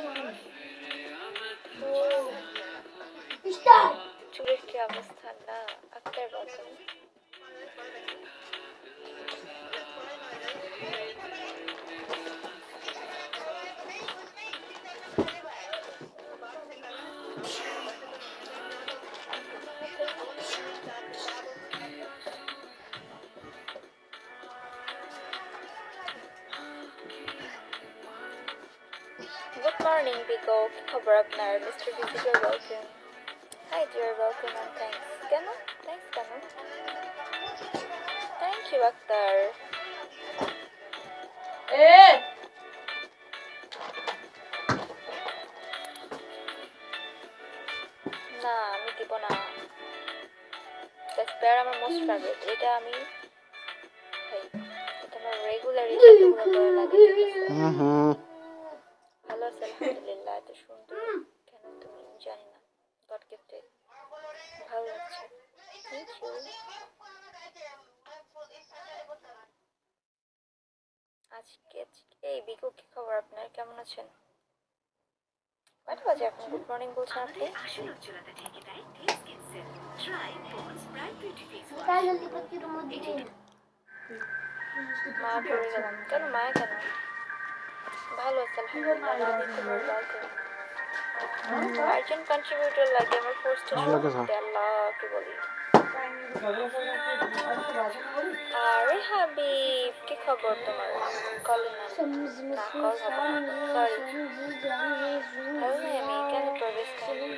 চুলের কি অবস্থা না আক্তার বলছেন Good morning, bigo. কি খবর আপনার? Mr. Visitor, welcome. Hi dear, welcome and thanks. কেন? Thanks কেন? Thank you, Akhtar. না আমি দিব না স্পেয়ার আমার মোস্ট ফেভারিট এটা আমি এটা আমার রেগুলার এতগুলো করে লাগে ভালো আছে আলহামদুলিল্লাহ এত সুন্দর কেন তুমি জানি না গড গিফটেড ভালো লাগছে থ্যাংক ইউ আজকে এই বিকু কি খবর আপনার কেমন আছেন কয়টা বাজে আপনি গুড মর্নিং বলছেন আপনি মা পড়ে গেলাম কেন মায়া কেন ভালো আছে আলহামদুলিল্লাহ আর্জেন্ট কন্ট্রিবিউটর লাগে আমার ফোর্সটা আল্লাহ কি বলি আরে হাবিব কি খবর তোমার কল না কল হবে না সরি আমি কেন প্রবেশ করি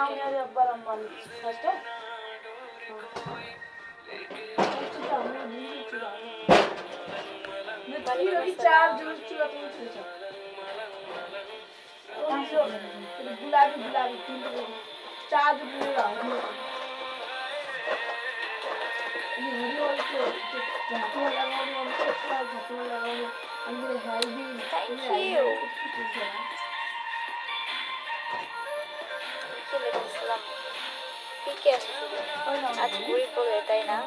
আজ ঘুরি পড়বে তাই না